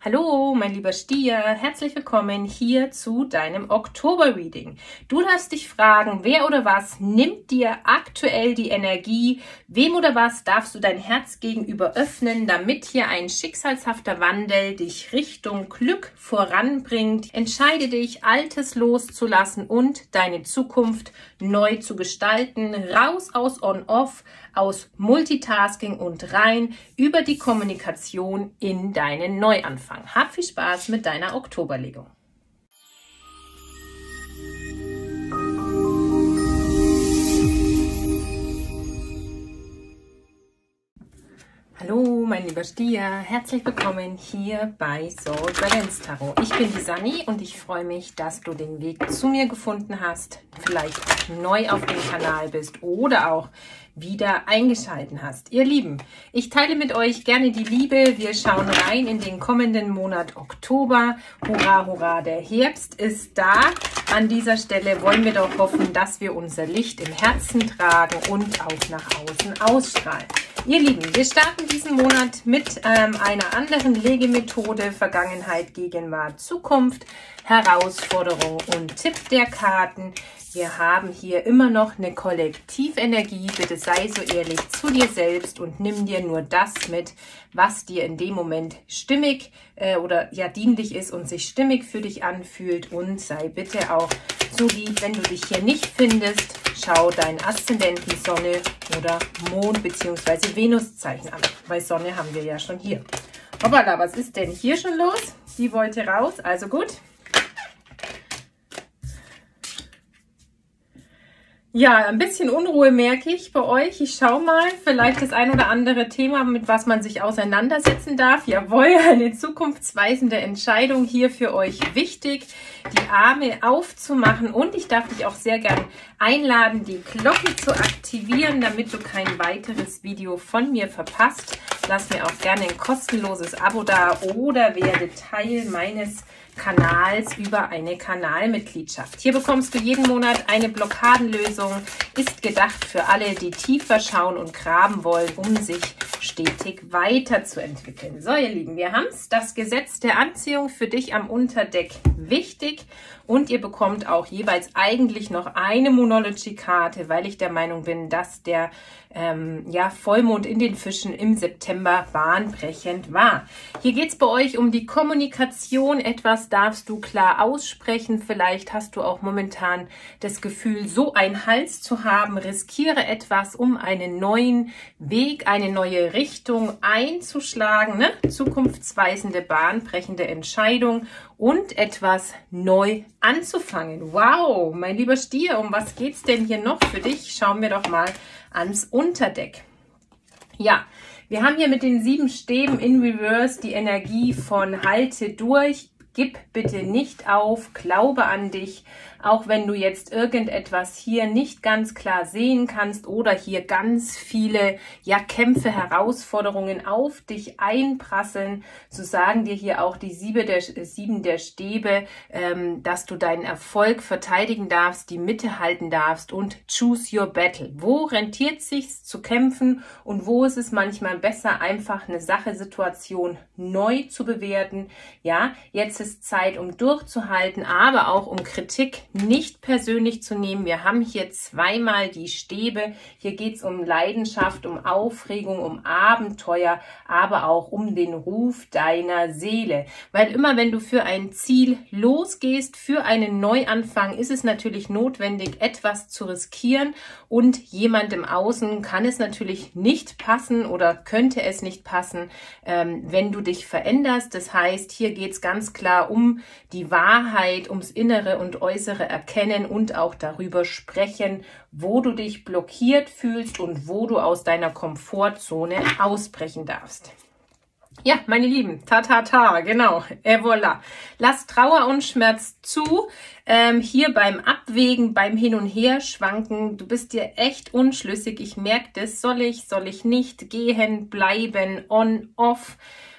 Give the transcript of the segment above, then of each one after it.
Hallo, mein lieber Stier, herzlich willkommen hier zu deinem Oktober-Reading. Du darfst dich fragen, wer oder was nimmt dir aktuell die Energie? Wem oder was darfst du dein Herz gegenüber öffnen, damit hier ein schicksalshafter Wandel dich Richtung Glück voranbringt? Entscheide dich, Altes loszulassen und deine Zukunft neu zu gestalten. Raus aus On-Off, aus Multitasking und rein über die Kommunikation in deinen Neuanfang. Hab viel Spaß mit deiner Oktoberlegung. Hallo, mein lieber Stier, herzlich willkommen hier bei Soul Balance Tarot. Ich bin die Sanni und ich freue mich, dass du den Weg zu mir gefunden hast, vielleicht neu auf dem Kanal bist oder auch wieder eingeschalten hast. Ihr Lieben, ich teile mit euch gerne die Liebe. Wir schauen rein in den kommenden Monat Oktober. Hurra, hurra, der Herbst ist da. An dieser Stelle wollen wir doch hoffen, dass wir unser Licht im Herzen tragen und auch nach außen ausstrahlen. Ihr Lieben, wir starten diesen Monat mit einer anderen Legemethode, Vergangenheit, Gegenwart, Zukunft, Herausforderung und Tipp der Karten. Wir haben hier immer noch eine Kollektivenergie. Bitte sei so ehrlich zu dir selbst und nimm dir nur das mit, was dir in dem Moment stimmig oder ja dienlich ist und sich stimmig für dich anfühlt. Und sei bitte auch so lieb, wenn du dich hier nicht findest, schau deinen Aszendenten, Sonne oder Mond bzw. Venuszeichen an. Weil Sonne haben wir ja schon hier. Hoppala, was ist denn hier schon los? Die wollte raus, also gut. Ja, ein bisschen Unruhe merke ich bei euch. Ich schaue mal, vielleicht das ein oder andere Thema, mit was man sich auseinandersetzen darf. Jawohl, eine zukunftsweisende Entscheidung hier für euch wichtig, die Arme aufzumachen. Und ich darf dich auch sehr gern einladen, die Glocke zu aktivieren, damit du kein weiteres Video von mir verpasst. Lass mir auch gerne ein kostenloses Abo da oder werde Teil meines Kanals über eine Kanalmitgliedschaft. Hier bekommst du jeden Monat eine Blockadenlösung, ist gedacht für alle, die tiefer schauen und graben wollen, um sich stetig weiterzuentwickeln. So, ihr Lieben, wir haben es. Das Gesetz der Anziehung für dich am Unterdeck wichtig und ihr bekommt auch jeweils eigentlich noch eine Moonology-Karte, weil ich der Meinung bin, dass der Vollmond in den Fischen im September bahnbrechend war. Hier geht es bei euch um die Kommunikation. Etwas darfst du klar aussprechen. Vielleicht hast du auch momentan das Gefühl, so einen Hals zu haben. Riskiere etwas, um einen neuen Weg, eine neue Richtung einzuschlagen. Ne? Zukunftsweisende, bahnbrechende Entscheidung und etwas neu anzufangen. Wow, mein lieber Stier, um was geht's denn hier noch für dich? Schauen wir doch mal ans Unterdeck. Ja, wir haben hier mit den 7 Stäben in Reverse die Energie von halte durch, gib bitte nicht auf, glaube an dich, auch wenn du jetzt irgendetwas hier nicht ganz klar sehen kannst oder hier ganz viele Kämpfe, Herausforderungen auf dich einprasseln, so sagen dir hier auch die 7 der Stäbe, dass du deinen Erfolg verteidigen darfst, die Mitte halten darfst und choose your battle. Wo rentiert es sich zu kämpfen und wo ist es manchmal besser, einfach eine Situation neu zu bewerten. Ja, jetzt ist Zeit, um durchzuhalten, aber auch um Kritik nicht persönlich zu nehmen. Wir haben hier zweimal die Stäbe. Hier geht es um Leidenschaft, um Aufregung, um Abenteuer, aber auch um den Ruf deiner Seele. Weil immer, wenn du für ein Ziel losgehst, für einen Neuanfang, ist es natürlich notwendig, etwas zu riskieren und jemand im Außen kann es natürlich nicht passen oder könnte es nicht passen, wenn du dich veränderst. Das heißt, hier geht es ganz klar um die Wahrheit, ums innere und äußere Erkennen und auch darüber sprechen, wo du dich blockiert fühlst und wo du aus deiner Komfortzone ausbrechen darfst. Ja, meine Lieben, genau, et voilà. Lass Trauer und Schmerz zu, hier beim Abwägen, beim Hin- und Herschwanken, du bist dir echt unschlüssig, ich merke das, soll ich nicht, gehen, bleiben, on, off.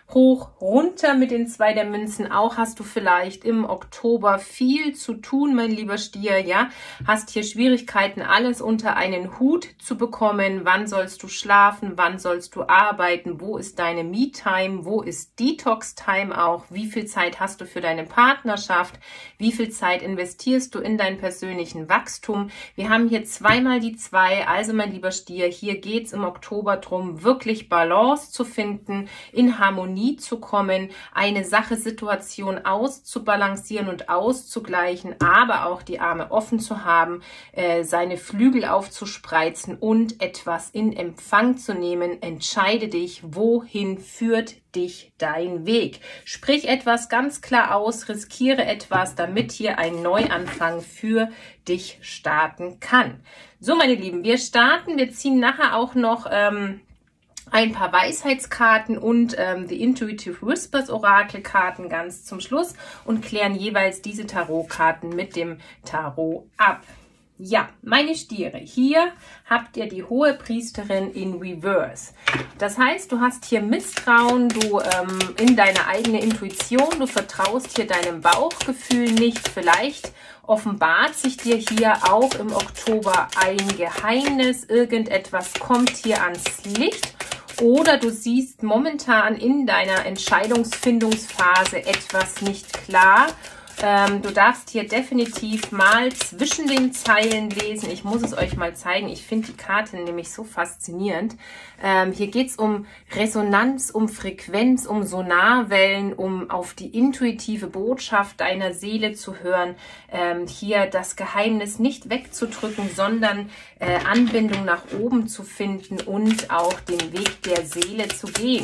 Hoch, runter mit den 2 der Münzen. Auch hast du vielleicht im Oktober viel zu tun, mein lieber Stier, ja. Hast hier Schwierigkeiten, alles unter einen Hut zu bekommen. Wann sollst du schlafen? Wann sollst du arbeiten? Wo ist deine Me-Time? Wo ist Detox-Time auch? Wie viel Zeit hast du für deine Partnerschaft? Wie viel Zeit investierst du in deinen persönlichen Wachstum? Wir haben hier zweimal die 2. Also, mein lieber Stier, hier geht es im Oktober darum, wirklich Balance zu finden, in Harmonie zu kommen, eine Sache, Situation auszubalancieren und auszugleichen, aber auch die Arme offen zu haben, seine Flügel aufzuspreizen und etwas in Empfang zu nehmen. Entscheide dich, wohin führt dich dein Weg. Sprich etwas ganz klar aus, riskiere etwas, damit hier ein Neuanfang für dich starten kann. So, meine Lieben, wir starten. Wir ziehen nachher auch noch ein paar Weisheitskarten und die Intuitive Whispers Orakelkarten ganz zum Schluss und klären jeweils diese Tarotkarten mit dem Tarot ab. Ja, meine Stiere, hier habt ihr die Hohepriesterin in Reverse. Das heißt, du hast hier Misstrauen, du in deine eigene Intuition, du vertraust hier deinem Bauchgefühl nicht. Vielleicht offenbart sich dir hier auch im Oktober ein Geheimnis, irgendetwas kommt hier ans Licht. Oder du siehst momentan in deiner Entscheidungsfindungsphase etwas nicht klar. Du darfst hier definitiv mal zwischen den Zeilen lesen. Ich muss es euch mal zeigen. Ich finde die Karte nämlich so faszinierend. Hier geht es um Resonanz, um Frequenz, um Sonarwellen, um auf die intuitive Botschaft deiner Seele zu hören. Hier das Geheimnis nicht wegzudrücken, sondern Anbindung nach oben zu finden und auch den Weg der Seele zu gehen.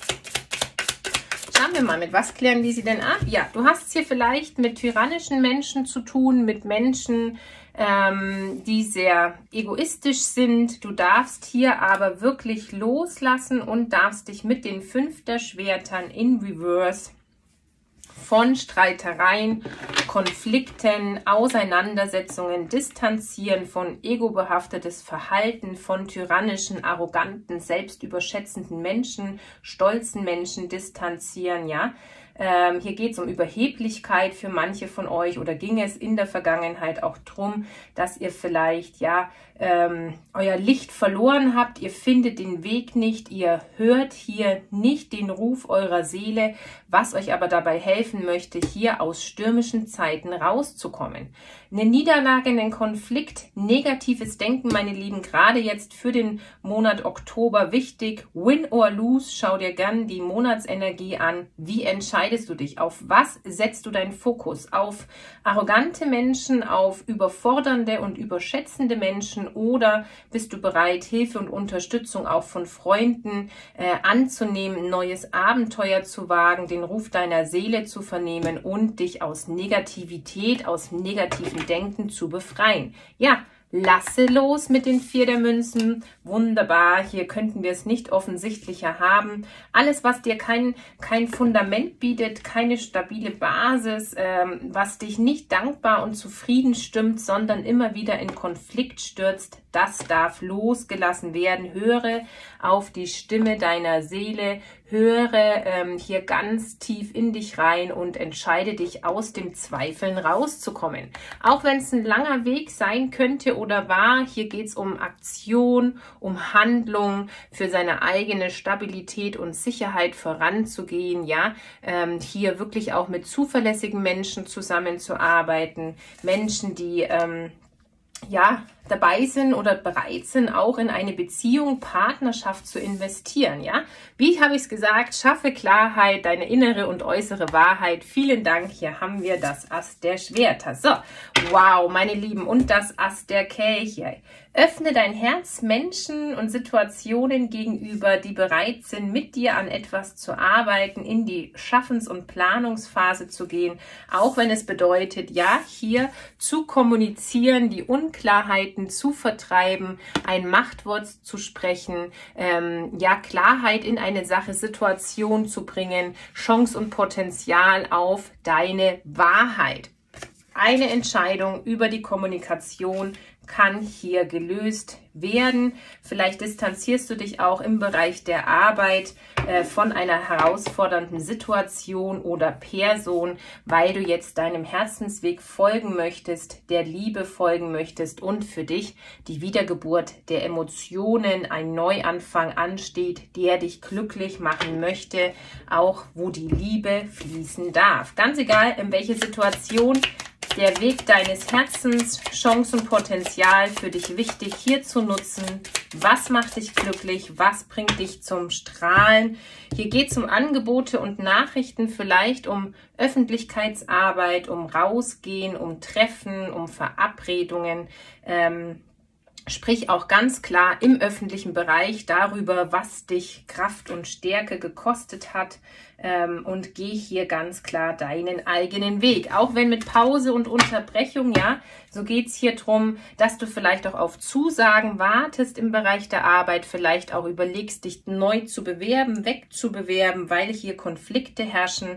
Schauen wir mal, mit was klären die sie denn ab? Ja, du hast es hier vielleicht mit tyrannischen Menschen zu tun, mit Menschen, die sehr egoistisch sind. Du darfst hier aber wirklich loslassen und darfst dich mit den 5 der Schwertern in Reverse von Streitereien, Konflikten, Auseinandersetzungen distanzieren, von egobehaftetes Verhalten, von tyrannischen, arroganten, selbstüberschätzenden Menschen, stolzen Menschen distanzieren, ja. Hier geht es um Überheblichkeit für manche von euch oder ging es in der Vergangenheit auch darum, dass ihr vielleicht ja euer Licht verloren habt, ihr findet den Weg nicht, ihr hört hier nicht den Ruf eurer Seele, was euch aber dabei helfen möchte, hier aus stürmischen Zeiten rauszukommen. Eine Niederlage, einen Konflikt, negatives Denken, meine Lieben, gerade jetzt für den Monat Oktober wichtig. Win or lose, schau dir gern die Monatsenergie an. Wie entscheidest du dich? Auf was setzt du deinen Fokus? Auf arrogante Menschen, auf überfordernde und überschätzende Menschen oder bist du bereit, Hilfe und Unterstützung auch von Freunden anzunehmen, neues Abenteuer zu wagen, den Ruf deiner Seele zu vernehmen und dich aus Negativität, aus negativen Denken zu befreien? Ja, lasse los mit den 4 der Münzen. Wunderbar, hier könnten wir es nicht offensichtlicher haben. Alles, was dir kein Fundament bietet, keine stabile Basis, was dich nicht dankbar und zufrieden stimmt, sondern immer wieder in Konflikt stürzt, das darf losgelassen werden. Höre auf die Stimme deiner Seele, höre hier ganz tief in dich rein und entscheide dich, aus dem Zweifeln rauszukommen. Auch wenn es ein langer Weg sein könnte oder war, hier geht es um Aktion, um Handlung, für seine eigene Stabilität und Sicherheit voranzugehen, ja, hier wirklich auch mit zuverlässigen Menschen zusammenzuarbeiten, Menschen, die ja, dabei sind oder bereit sind, auch in eine Beziehung, Partnerschaft zu investieren, ja. Wie habe ich es gesagt? Schaffe Klarheit, deine innere und äußere Wahrheit. Vielen Dank, hier haben wir das Ass der Schwerter. So, wow, meine Lieben, und das Ass der Kelche. Öffne dein Herz Menschen und Situationen gegenüber, die bereit sind, mit dir an etwas zu arbeiten, in die Schaffens- und Planungsphase zu gehen, auch wenn es bedeutet, ja, hier zu kommunizieren, die Unklarheiten zu vertreiben, ein Machtwort zu sprechen, ja, Klarheit in eine Sache, Situation zu bringen, Chance und Potenzial auf deine Wahrheit. Eine Entscheidung über die Kommunikation kann hier gelöst werden. Vielleicht distanzierst du dich auch im Bereich der Arbeit von einer herausfordernden Situation oder Person, weil du jetzt deinem Herzensweg folgen möchtest, der Liebe folgen möchtest und für dich die Wiedergeburt der Emotionen, ein Neuanfang ansteht, der dich glücklich machen möchte, auch wo die Liebe fließen darf. Ganz egal, in welche Situation, der Weg deines Herzens, Chance und Potenzial für dich wichtig hier zu nutzen. Was macht dich glücklich? Was bringt dich zum Strahlen? Hier geht es um Angebote und Nachrichten, vielleicht um Öffentlichkeitsarbeit, um Rausgehen, um Treffen, um Verabredungen. Sprich auch ganz klar im öffentlichen Bereich darüber, was dich Kraft und Stärke gekostet hat, und geh hier ganz klar deinen eigenen Weg. Auch wenn mit Pause und Unterbrechung, ja, so geht es hier drum, dass du vielleicht auch auf Zusagen wartest im Bereich der Arbeit, vielleicht auch überlegst, dich neu zu bewerben, wegzubewerben, weil hier Konflikte herrschen.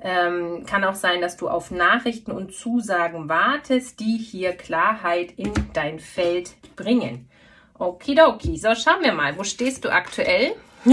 Kann auch sein, dass du auf Nachrichten und Zusagen wartest, die hier Klarheit in dein Feld bringen. Okidoki, so schauen wir mal, wo stehst du aktuell?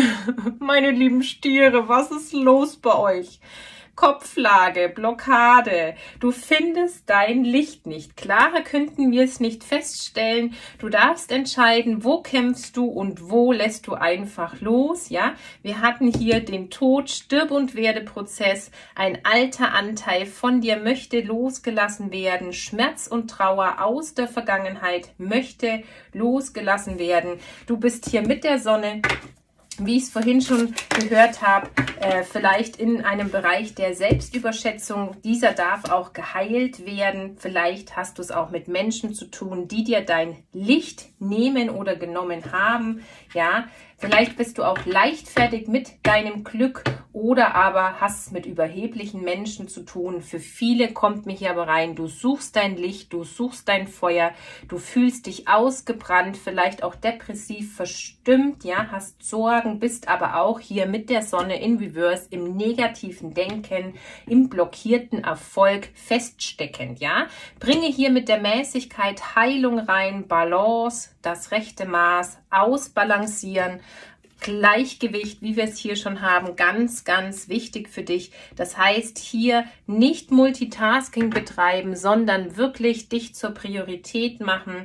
Meine lieben Stiere, was ist los bei euch? Kopflage, Blockade, du findest dein Licht nicht. Klarer könnten wir es nicht feststellen. Du darfst entscheiden, wo kämpfst du und wo lässt du einfach los. Ja, wir hatten hier den Tod, Stirb- und Werdeprozess. Ein alter Anteil von dir möchte losgelassen werden. Schmerz und Trauer aus der Vergangenheit möchte losgelassen werden. Du bist hier mit der Sonne, wie ich es vorhin schon gehört habe, vielleicht in einem Bereich der Selbstüberschätzung. Dieser darf auch geheilt werden. Vielleicht hast du es auch mit Menschen zu tun, die dir dein Licht nehmen oder genommen haben. Ja, vielleicht bist du auch leichtfertig mit deinem Glück oder aber hast es mit überheblichen Menschen zu tun. Für viele kommt mir hier aber rein, du suchst dein Licht, du suchst dein Feuer, du fühlst dich ausgebrannt, vielleicht auch depressiv verstimmt, ja, hast Sorgen, bist aber auch hier mit der Sonne in Reverse im negativen Denken, im blockierten Erfolg feststeckend, ja. Bringe hier mit der Mäßigkeit Heilung rein, Balance, das rechte Maß, ausbalancieren, Gleichgewicht, wie wir es hier schon haben, ganz, ganz wichtig für dich. Das heißt, hier nicht Multitasking betreiben, sondern wirklich dich zur Priorität machen.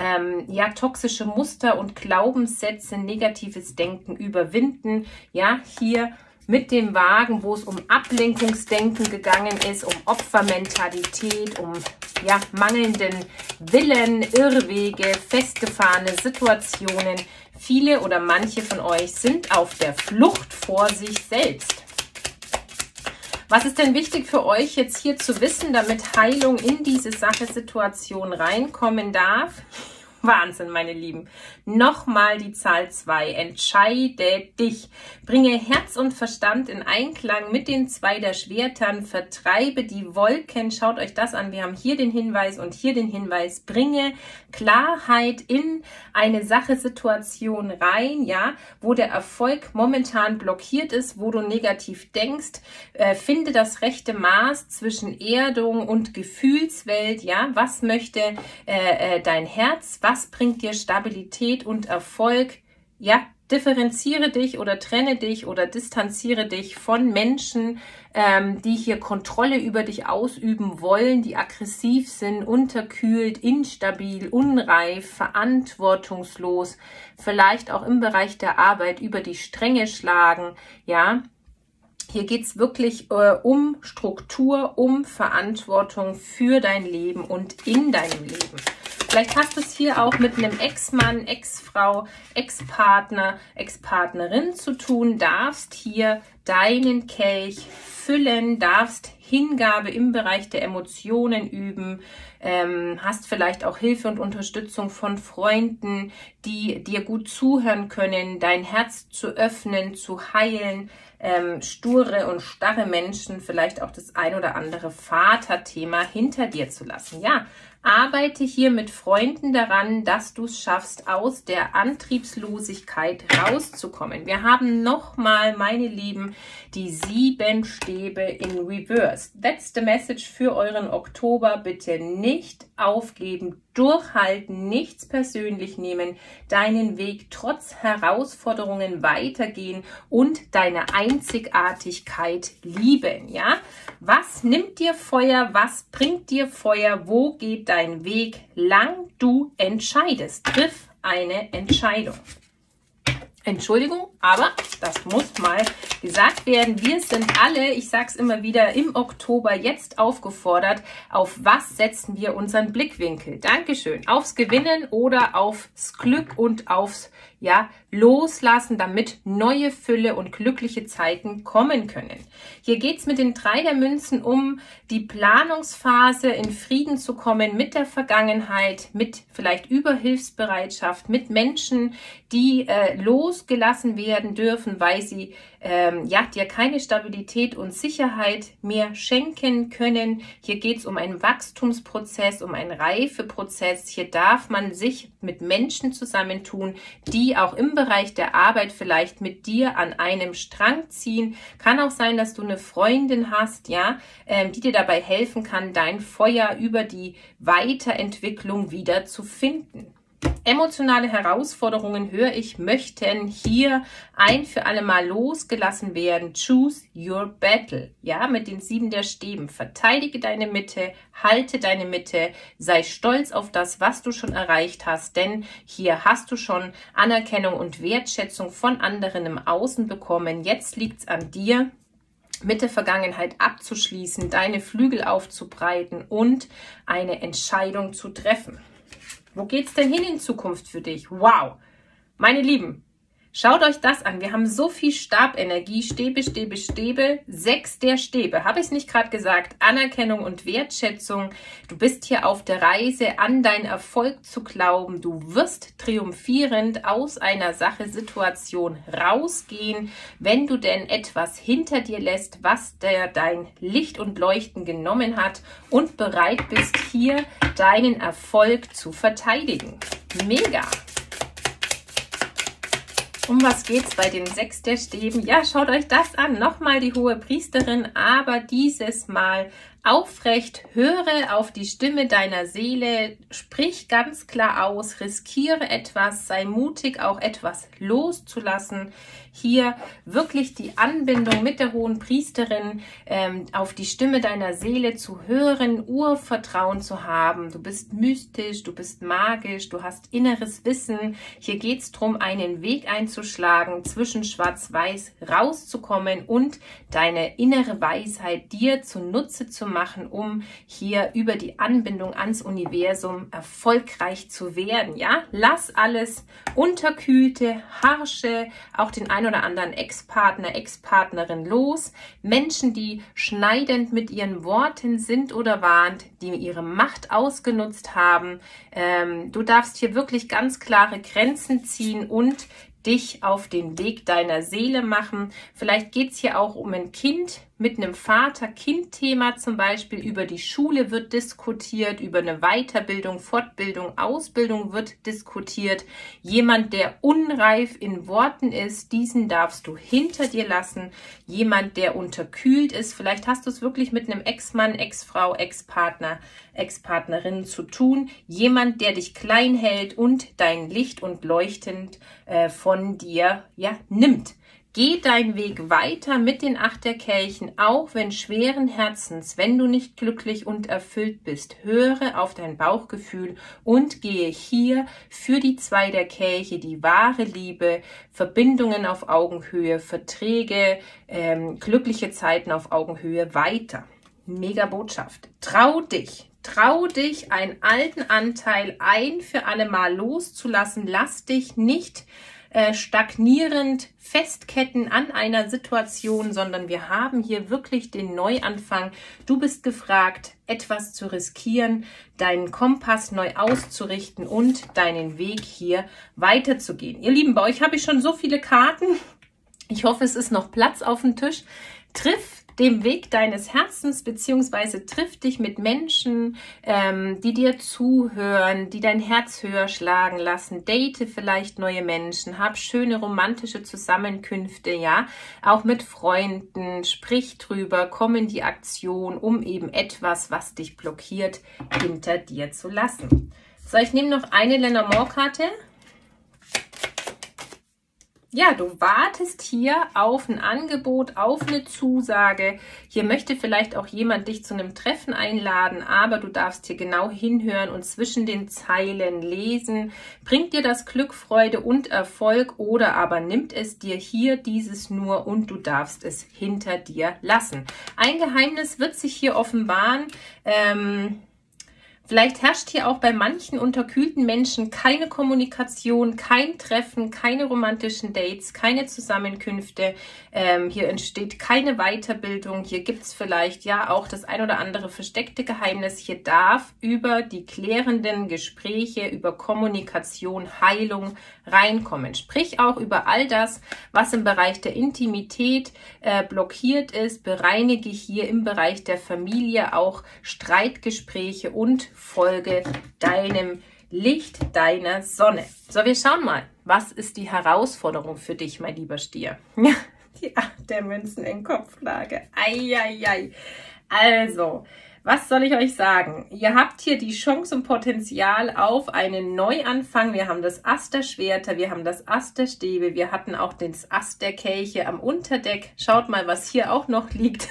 Ja, toxische Muster und Glaubenssätze, negatives Denken überwinden. Ja, hier mit dem Wagen, wo es um Ablenkungsdenken gegangen ist, um Opfermentalität, um ja, mangelnden Willen, Irrwege, festgefahrene Situationen. Viele oder manche von euch sind auf der Flucht vor sich selbst. Was ist denn wichtig für euch jetzt hier zu wissen, damit Heilung in diese Situation reinkommen darf? Wahnsinn, meine Lieben. Nochmal die Zahl 2. Entscheide dich. Bringe Herz und Verstand in Einklang mit den 2 der Schwertern. Vertreibe die Wolken. Schaut euch das an. Wir haben hier den Hinweis und hier den Hinweis. Bringe Klarheit in eine Situation rein, ja, wo der Erfolg momentan blockiert ist, wo du negativ denkst. Finde das rechte Maß zwischen Erdung und Gefühlswelt, ja. Was möchte dein Herz? Was bringt dir Stabilität und Erfolg? Ja, differenziere dich oder trenne dich oder distanziere dich von Menschen, die hier Kontrolle über dich ausüben wollen, die aggressiv sind, unterkühlt, instabil, unreif, verantwortungslos, vielleicht auch im Bereich der Arbeit über die Stränge schlagen, ja. Hier geht es wirklich um Struktur, um Verantwortung für dein Leben und in deinem Leben. Vielleicht hast du es hier auch mit einem Ex-Mann, Ex-Frau, Ex-Partner, Ex-Partnerin zu tun, darfst hier deinen Kelch füllen, darfst Hingabe im Bereich der Emotionen üben, hast vielleicht auch Hilfe und Unterstützung von Freunden, die dir gut zuhören können, dein Herz zu öffnen, zu heilen, sture und starre Menschen, vielleicht auch das ein oder andere Vaterthema hinter dir zu lassen. Ja, Arbeite hier mit Freunden daran, dass du es schaffst, aus der Antriebslosigkeit rauszukommen. Wir haben nochmal, meine Lieben, die 7 Stäbe in Reverse. That's the message für euren Oktober. Bitte nicht aufgeben, durchhalten, nichts persönlich nehmen, deinen Weg trotz Herausforderungen weitergehen und deine Einzigartigkeit lieben. Ja? Was nimmt dir Feuer? Was bringt dir Feuer? Wo geht dein Weg lang? Du entscheidest. Triff eine Entscheidung. Entschuldigung, aber das muss mal gesagt werden. Wir sind alle, ich sage es immer wieder, im Oktober jetzt aufgefordert, auf was setzen wir unseren Blickwinkel. Dankeschön. Aufs Gewinnen oder aufs Glück und aufs Loslassen, damit neue Fülle und glückliche Zeiten kommen können. Hier geht es mit den 3 der Münzen um die Planungsphase, in Frieden zu kommen mit der Vergangenheit, mit vielleicht Überhilfsbereitschaft, mit Menschen, die losgelassen werden dürfen, weil sie dir keine Stabilität und Sicherheit mehr schenken können. Hier geht es um einen Wachstumsprozess, um einen Reifeprozess. Hier darf man sich mit Menschen zusammentun, die auch im Bereich der Arbeit vielleicht mit dir an einem Strang ziehen. Kann auch sein, dass du eine Freundin hast, die dir dabei helfen kann, dein Feuer über die Weiterentwicklung wieder zu finden. Emotionale Herausforderungen, höre ich, möchten hier ein für alle Mal losgelassen werden. Choose your battle. Ja, mit den 7 der Stäben. Verteidige deine Mitte, halte deine Mitte, sei stolz auf das, was du schon erreicht hast, denn hier hast du schon Anerkennung und Wertschätzung von anderen im Außen bekommen. Jetzt liegt es an dir, mit der Vergangenheit abzuschließen, deine Flügel aufzubreiten und eine Entscheidung zu treffen. Wo geht's denn hin in Zukunft für dich? Wow! Meine Lieben, schaut euch das an. Wir haben so viel Stabenergie, Stäbe, Stäbe, Stäbe, 6 der Stäbe. Habe ich es nicht gerade gesagt? Anerkennung und Wertschätzung. Du bist hier auf der Reise, an deinen Erfolg zu glauben. Du wirst triumphierend aus einer Sache, Situation rausgehen, wenn du denn etwas hinter dir lässt, was dein Licht und Leuchten genommen hat und bereit bist, hier deinen Erfolg zu verteidigen. Mega! Um was geht's bei den 6 der Stäben? Ja, schaut euch das an. Nochmal die hohe Priesterin, aber dieses Mal aufrecht. Höre auf die Stimme deiner Seele, sprich ganz klar aus, riskiere etwas, sei mutig, auch etwas loszulassen. Hier wirklich die Anbindung mit der hohen Priesterin, auf die Stimme deiner Seele zu hören, Urvertrauen zu haben. Du bist mystisch, du bist magisch, du hast inneres Wissen. Hier geht es darum, einen Weg einzuschlagen, zwischen Schwarz-Weiß rauszukommen und deine innere Weisheit dir zunutze zu machen, um hier über die Anbindung ans Universum erfolgreich zu werden. Ja, lass alles unterkühlte, harsche, auch den ein oder anderen Ex-Partner, Ex-Partnerin los. Menschen, die schneidend mit ihren Worten sind oder waren, die ihre Macht ausgenutzt haben. Du darfst hier wirklich ganz klare Grenzen ziehen und dich auf den Weg deiner Seele machen. Vielleicht geht es hier auch um ein Kind mit einem Vater-Kind-Thema, zum Beispiel über die Schule wird diskutiert, über eine Weiterbildung, Fortbildung, Ausbildung wird diskutiert. Jemand, der unreif in Worten ist, diesen darfst du hinter dir lassen. Jemand, der unterkühlt ist, vielleicht hast du es wirklich mit einem Ex-Mann, Ex-Frau, Ex-Partner, Ex-Partnerin zu tun. Jemand, der dich klein hält und dein Licht und leuchtend von dir nimmt. Geh deinen Weg weiter mit den 8 der Kelchen, auch wenn schweren Herzens, wenn du nicht glücklich und erfüllt bist. Höre auf dein Bauchgefühl und gehe hier für die 2 der Kelche, die wahre Liebe, Verbindungen auf Augenhöhe, Verträge, glückliche Zeiten auf Augenhöhe weiter. Mega Botschaft. Trau dich, einen alten Anteil ein für alle Mal loszulassen. Lass dich nicht stagnierend festketten an einer Situation, sondern wir haben hier wirklich den Neuanfang. Du bist gefragt, etwas zu riskieren, deinen Kompass neu auszurichten und deinen Weg hier weiterzugehen. Ihr Lieben, bei euch habe ich schon so viele Karten. Ich hoffe, es ist noch Platz auf dem Tisch. Triff dem Weg deines Herzens, beziehungsweise triff dich mit Menschen, die dir zuhören, die dein Herz höher schlagen lassen, date vielleicht neue Menschen, hab schöne romantische Zusammenkünfte, ja, auch mit Freunden, sprich drüber, komm in die Aktion, um eben etwas, was dich blockiert, hinter dir zu lassen. So, ich nehme noch eine Lenormand-Karte. Ja, du wartest hier auf ein Angebot, auf eine Zusage. Hier möchte vielleicht auch jemand dich zu einem Treffen einladen, aber du darfst hier genau hinhören und zwischen den Zeilen lesen. Bringt dir das Glück, Freude und Erfolg oder aber nimmt es dir hier dieses nur und du darfst es hinter dir lassen. Ein Geheimnis wird sich hier offenbaren. Vielleicht herrscht hier auch bei manchen unterkühlten Menschen keine Kommunikation, kein Treffen, keine romantischen Dates, keine Zusammenkünfte. Hier entsteht keine Weiterbildung. Hier gibt es vielleicht ja auch das ein oder andere versteckte Geheimnis. Hier darf über die klärenden Gespräche, über Kommunikation, Heilung reinkommen. Sprich auch über all das, was im Bereich der Intimität blockiert ist. Bereinige hier im Bereich der Familie auch Streitgespräche und folge deinem Licht, deiner Sonne. So, wir schauen mal, was ist die Herausforderung für dich, mein lieber Stier? Ja, die 8 der Münzen in Kopflage. Eieiei. Also, was soll ich euch sagen? Ihr habt hier die Chance und Potenzial auf einen Neuanfang. Wir haben das Ass der Schwerter, wir haben das Ass der Stäbe, wir hatten auch das Ass der Kelche am Unterdeck. Schaut mal, was hier auch noch liegt.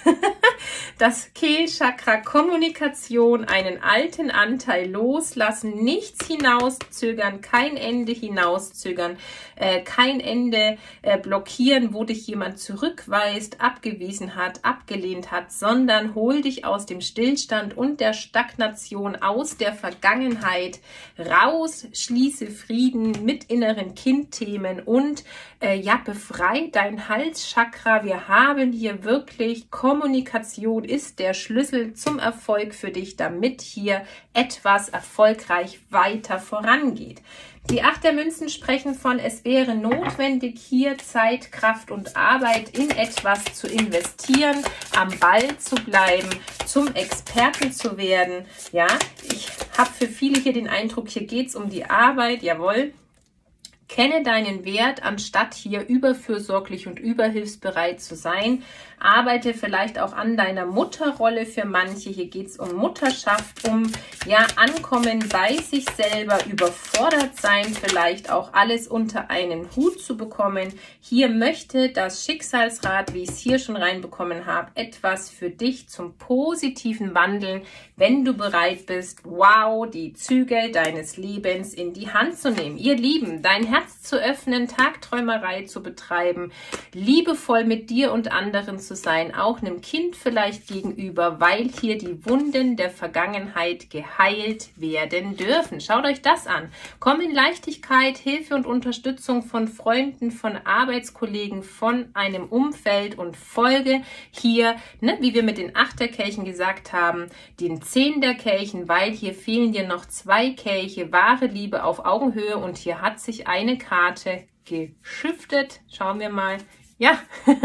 Das Kehlchakra, Kommunikation, einen alten Anteil loslassen, nichts hinauszögern, kein Ende hinauszögern, kein Ende blockieren, wo dich jemand zurückweist, abgewiesen hat, abgelehnt hat, sondern hol dich aus dem Stillstand und der Stagnation, aus der Vergangenheit raus, schließe Frieden mit inneren Kindthemen und ja, befrei dein Halschakra. Wir haben hier wirklich Kommunikation ist der Schlüssel zum Erfolg für dich, damit hier etwas erfolgreich weiter vorangeht. Die 8 der Münzen sprechen von, es wäre notwendig, hier Zeit, Kraft und Arbeit in etwas zu investieren, am Ball zu bleiben, zum Experten zu werden. Ja, ich habe für viele hier den Eindruck, hier geht es um die Arbeit, jawohl. Kenne deinen Wert, anstatt hier überfürsorglich und überhilfsbereit zu sein. Arbeite vielleicht auch an deiner Mutterrolle für manche. Hier geht es um Mutterschaft, um ja Ankommen bei sich selber, überfordert sein, vielleicht auch alles unter einen Hut zu bekommen. Hier möchte das Schicksalsrad, wie ich es hier schon reinbekommen habe, etwas für dich zum positiven Wandeln, wenn du bereit bist, wow, die Zügel deines Lebens in die Hand zu nehmen. Ihr Lieben, dein Herz zu öffnen, Tagträumerei zu betreiben, liebevoll mit dir und anderen zu sein, auch einem Kind vielleicht gegenüber, weil hier die Wunden der Vergangenheit geheilt werden dürfen. Schaut euch das an. Komm in Leichtigkeit, Hilfe und Unterstützung von Freunden, von Arbeitskollegen, von einem Umfeld und folge hier, ne, wie wir mit den 8 der Kelchen gesagt haben, den 10 der Kelchen, weil hier fehlen dir noch 2 Kelche, wahre Liebe auf Augenhöhe und hier hat sich eine Karte geschiftet. Schauen wir mal. Ja,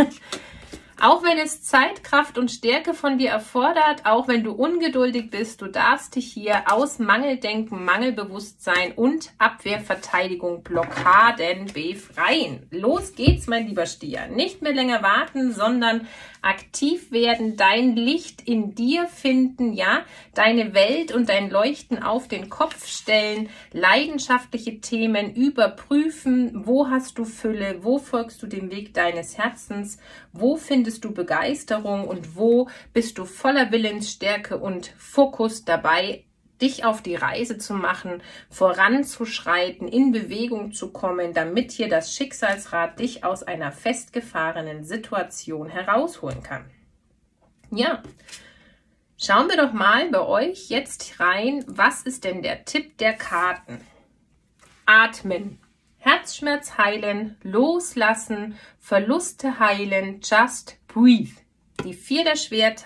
auch wenn es Zeit, Kraft und Stärke von dir erfordert, auch wenn du ungeduldig bist, du darfst dich hier aus Mangeldenken, Mangelbewusstsein und Abwehrverteidigung, Blockaden befreien. Los geht's, mein lieber Stier. Nicht mehr länger warten, sondern aktiv werden, dein Licht in dir finden, ja, deine Welt und dein Leuchten auf den Kopf stellen, leidenschaftliche Themen überprüfen, wo hast du Fülle, wo folgst du dem Weg deines Herzens, wo findest du Begeisterung und wo bist du voller Willensstärke und Fokus dabei, dich auf die Reise zu machen, voranzuschreiten, in Bewegung zu kommen, damit hier das Schicksalsrad dich aus einer festgefahrenen Situation herausholen kann. Ja, schauen wir doch mal bei euch jetzt rein, was ist denn der Tipp der Karten? Atmen, Herzschmerz heilen, loslassen, Verluste heilen, just breathe. Die 4 der Schwerter,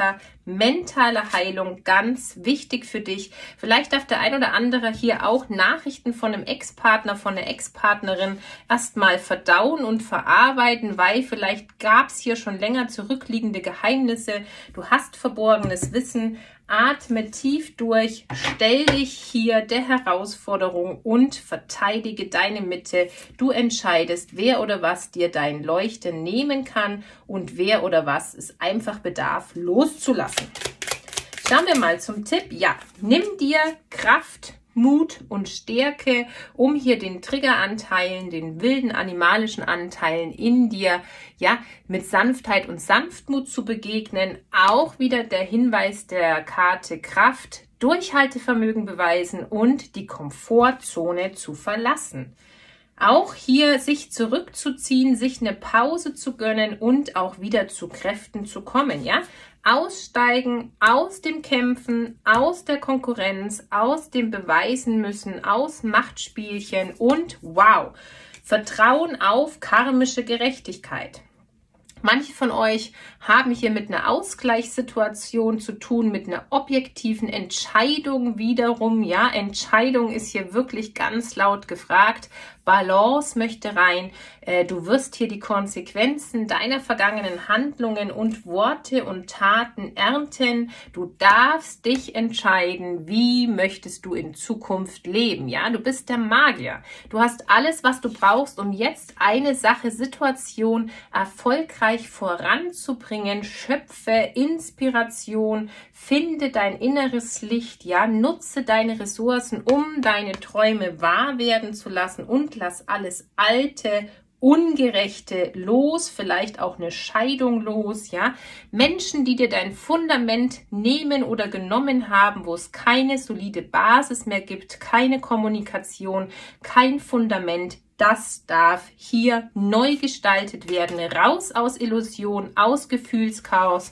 mentale Heilung, ganz wichtig für dich. Vielleicht darf der ein oder andere hier auch Nachrichten von einem Ex-Partner, von einer Ex-Partnerin erstmal verdauen und verarbeiten, weil vielleicht gab es hier schon länger zurückliegende Geheimnisse. Du hast verborgenes Wissen. Atme tief durch, stell dich hier der Herausforderung und verteidige deine Mitte. Du entscheidest, wer oder was dir dein Leuchten nehmen kann und wer oder was es einfach bedarf, loszulassen. Schauen wir mal zum Tipp. Ja, nimm dir Kraft, Mut und Stärke, um hier den Triggeranteilen, den wilden animalischen Anteilen in dir, ja, mit Sanftheit und Sanftmut zu begegnen. Auch wieder der Hinweis der Karte Kraft, Durchhaltevermögen beweisen und die Komfortzone zu verlassen. Auch hier sich zurückzuziehen, sich eine Pause zu gönnen und auch wieder zu Kräften zu kommen, ja? Aussteigen aus dem Kämpfen, aus der Konkurrenz, aus dem Beweisen müssen, aus Machtspielchen und wow, Vertrauen auf karmische Gerechtigkeit. Manche von euch haben hier mit einer Ausgleichssituation zu tun, mit einer objektiven Entscheidung wiederum. Ja, Entscheidung ist hier wirklich ganz laut gefragt. Balance möchte rein. Du wirst hier die Konsequenzen deiner vergangenen Handlungen und Worte und Taten ernten. Du darfst dich entscheiden, wie möchtest du in Zukunft leben. Ja, du bist der Magier. Du hast alles, was du brauchst, um jetzt eine Sache, Situation erfolgreich voranzubringen. Schöpfe Inspiration, finde dein inneres Licht, ja, nutze deine Ressourcen, um deine Träume wahr werden zu lassen und lass alles Alte, Ungerechte los, vielleicht auch eine Scheidung los, ja. Menschen, die dir dein Fundament nehmen oder genommen haben, wo es keine solide Basis mehr gibt, keine Kommunikation, kein Fundament, das darf hier neu gestaltet werden. Raus aus Illusion, aus Gefühlschaos,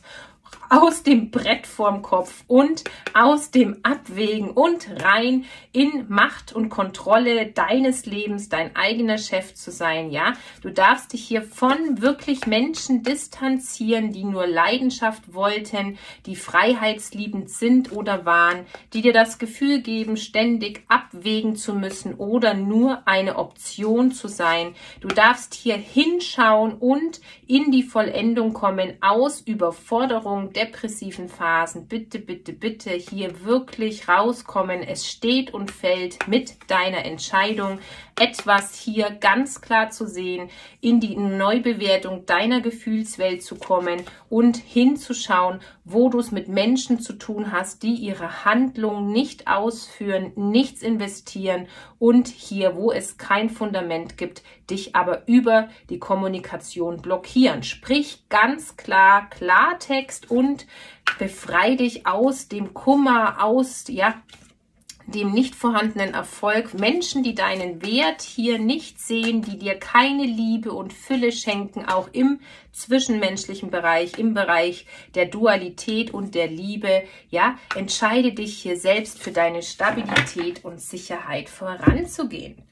aus dem Brett vorm Kopf und aus dem Abwägen und rein in Macht und Kontrolle deines Lebens, dein eigener Chef zu sein, ja. Du darfst dich hier von wirklich Menschen distanzieren, die nur Leidenschaft wollten, die freiheitsliebend sind oder waren, die dir das Gefühl geben, ständig abwägen zu müssen oder nur eine Option zu sein. Du darfst hier hinschauen und in die Vollendung kommen aus Überforderung, depressiven Phasen. Bitte, bitte, bitte hier wirklich rauskommen. Es steht und fällt mit deiner Entscheidung, etwas hier ganz klar zu sehen, in die Neubewertung deiner Gefühlswelt zu kommen und hinzuschauen, wo du es mit Menschen zu tun hast, die ihre Handlung nicht ausführen, nichts investieren und hier, wo es kein Fundament gibt, dich aber über die Kommunikation blockieren. Sprich ganz klar Klartext und befrei dich aus dem Kummer, aus, ja, dem nicht vorhandenen Erfolg. Menschen, die deinen Wert hier nicht sehen, die dir keine Liebe und Fülle schenken, auch im zwischenmenschlichen Bereich, im Bereich der Dualität und der Liebe. Ja, entscheide dich hier selbst für deine Stabilität und Sicherheit voranzugehen.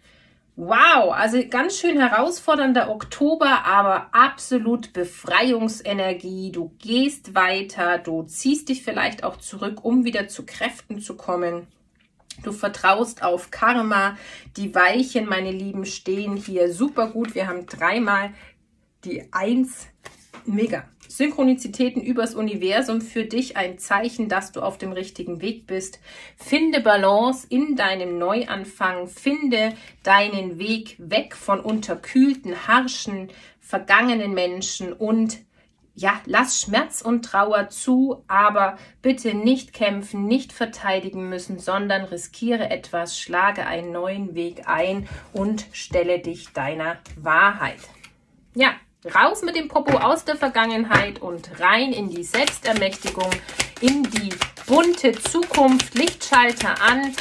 Wow, also ganz schön herausfordernder Oktober, aber absolut Befreiungsenergie. Du gehst weiter, du ziehst dich vielleicht auch zurück, um wieder zu Kräften zu kommen. Du vertraust auf Karma. Die Weilchen, meine Lieben, stehen hier super gut. Wir haben dreimal die 1. Mega. Synchronizitäten übers Universum, für dich ein Zeichen, dass du auf dem richtigen Weg bist. Finde Balance in deinem Neuanfang. Finde deinen Weg weg von unterkühlten, harschen, vergangenen Menschen und ja, lass Schmerz und Trauer zu, aber bitte nicht kämpfen, nicht verteidigen müssen, sondern riskiere etwas, schlage einen neuen Weg ein und stelle dich deiner Wahrheit. Ja, raus mit dem Popo aus der Vergangenheit und rein in die Selbstermächtigung, in die bunte Zukunft, Lichtschalter an,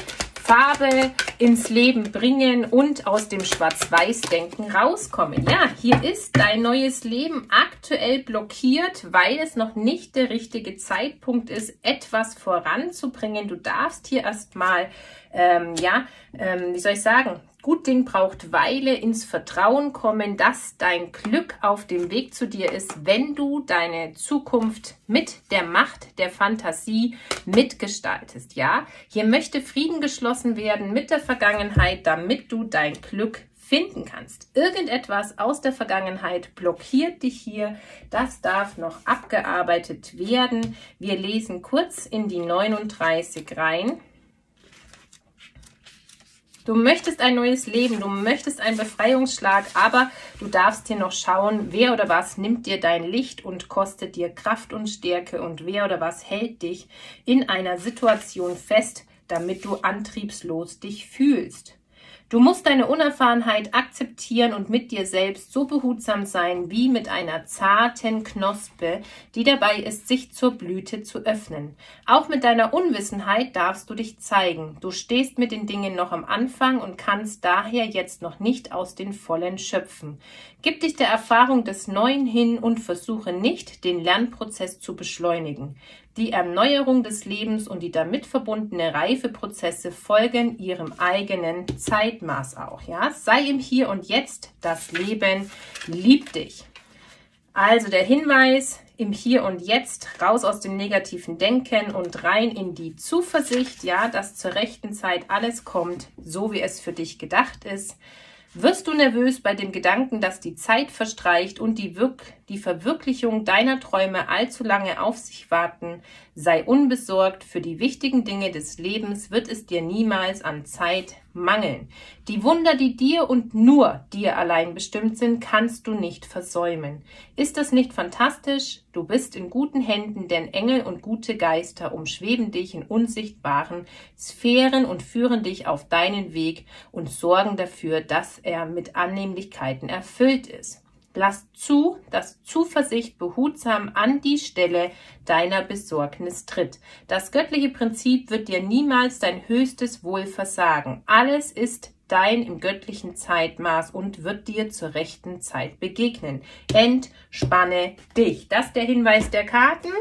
Farbe ins Leben bringen und aus dem Schwarz-Weiß-Denken rauskommen. Ja, hier ist dein neues Leben aktuell blockiert, weil es noch nicht der richtige Zeitpunkt ist, etwas voranzubringen. Du darfst hier erstmal, wie soll ich sagen, Gut Ding braucht Weile, ins Vertrauen kommen, dass dein Glück auf dem Weg zu dir ist, wenn du deine Zukunft mit der Macht der Fantasie mitgestaltest. Ja, hier möchte Frieden geschlossen werden mit der Vergangenheit, damit du dein Glück finden kannst. Irgendetwas aus der Vergangenheit blockiert dich hier. Das darf noch abgearbeitet werden. Wir lesen kurz in die 39 rein. Du möchtest ein neues Leben, du möchtest einen Befreiungsschlag, aber du darfst hier noch schauen, wer oder was nimmt dir dein Licht und kostet dir Kraft und Stärke und wer oder was hält dich in einer Situation fest, damit du antriebslos dich fühlst. Du musst deine Unerfahrenheit akzeptieren und mit dir selbst so behutsam sein wie mit einer zarten Knospe, die dabei ist, sich zur Blüte zu öffnen. Auch mit deiner Unwissenheit darfst du dich zeigen. Du stehst mit den Dingen noch am Anfang und kannst daher jetzt noch nicht aus den Vollen schöpfen. Gib dich der Erfahrung des Neuen hin und versuche nicht, den Lernprozess zu beschleunigen. Die Erneuerung des Lebens und die damit verbundene Reifeprozesse folgen ihrem eigenen Zeitmaß auch. Ja? Sei im Hier und Jetzt, das Leben liebt dich. Also der Hinweis, im Hier und Jetzt, raus aus dem negativen Denken und rein in die Zuversicht, ja, dass zur rechten Zeit alles kommt, so wie es für dich gedacht ist. Wirst du nervös bei dem Gedanken, dass die Zeit verstreicht und die Verwirklichung deiner Träume allzu lange auf sich warten? Sei unbesorgt, für die wichtigen Dinge des Lebens wird es dir niemals an Zeit mangeln. Die Wunder, die dir und nur dir allein bestimmt sind, kannst du nicht versäumen. Ist das nicht fantastisch? Du bist in guten Händen, denn Engel und gute Geister umschweben dich in unsichtbaren Sphären und führen dich auf deinen Weg und sorgen dafür, dass er mit Annehmlichkeiten erfüllt ist. Lass zu, dass Zuversicht behutsam an die Stelle deiner Besorgnis tritt. Das göttliche Prinzip wird dir niemals dein höchstes Wohl versagen. Alles ist dein im göttlichen Zeitmaß und wird dir zur rechten Zeit begegnen. Entspanne dich. Das ist der Hinweis der Karten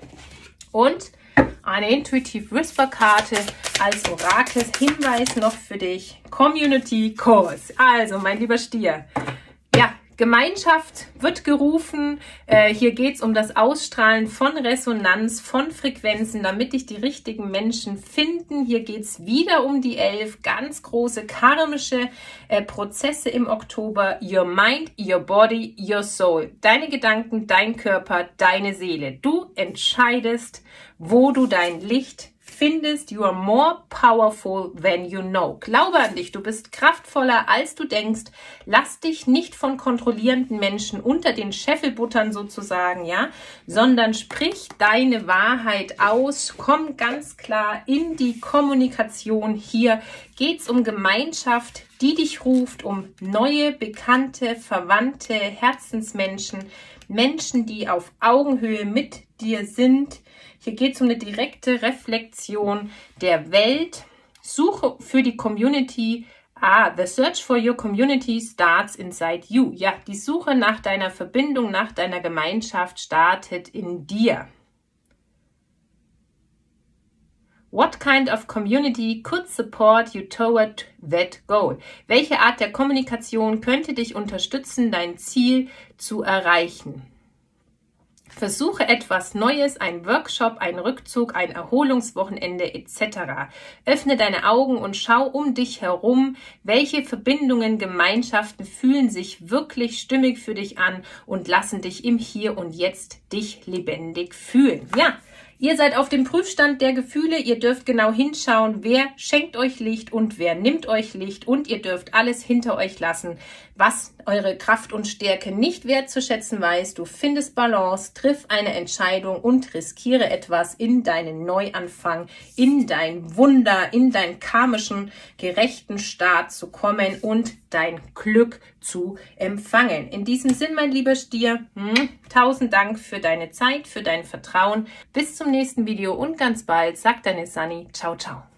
und eine Intuitive Whisper Karte als Orakelshinweis noch für dich. Community Course. Also, mein lieber Stier, ja, Gemeinschaft wird gerufen. Hier geht es um das Ausstrahlen von Resonanz, von Frequenzen, damit dich die richtigen Menschen finden. Hier geht es wieder um die 11, ganz große karmische Prozesse im Oktober. Your mind, your body, your soul. Deine Gedanken, dein Körper, deine Seele. Du entscheidest, wo du dein Licht findest. You are more powerful than you know. Glaube an dich, du bist kraftvoller, als du denkst. Lass dich nicht von kontrollierenden Menschen unter den Scheffel buttern sozusagen, ja, sondern sprich deine Wahrheit aus. Komm ganz klar in die Kommunikation. Hier geht es um Gemeinschaft, die dich ruft, um neue, bekannte, verwandte Herzensmenschen, Menschen, die auf Augenhöhe mit dir sind. Hier geht es um eine direkte Reflexion der Welt. Suche für die Community. The search for your community starts inside you. Ja, die Suche nach deiner Verbindung, nach deiner Gemeinschaft startet in dir. What kind of community could support you toward that goal? Welche Art der Kommunikation könnte dich unterstützen, dein Ziel zu erreichen? Versuche etwas Neues, ein Workshop, ein Rückzug, ein Erholungswochenende etc. Öffne deine Augen und schau um dich herum, welche Verbindungen, Gemeinschaften fühlen sich wirklich stimmig für dich an und lassen dich im Hier und Jetzt dich lebendig fühlen. Ja, ihr seid auf dem Prüfstand der Gefühle, ihr dürft genau hinschauen, wer schenkt euch Licht und wer nimmt euch Licht und ihr dürft alles hinter euch lassen, was eure Kraft und Stärke nicht wertzuschätzen weiß. Du findest Balance, triff eine Entscheidung und riskiere etwas in deinen Neuanfang, in dein Wunder, in deinen karmischen, gerechten Start zu kommen und dein Glück zu empfangen. In diesem Sinn, mein lieber Stier, 1000 Dank für deine Zeit, für dein Vertrauen. Bis zum nächsten Video und ganz bald sagt deine Sunny. Ciao, ciao.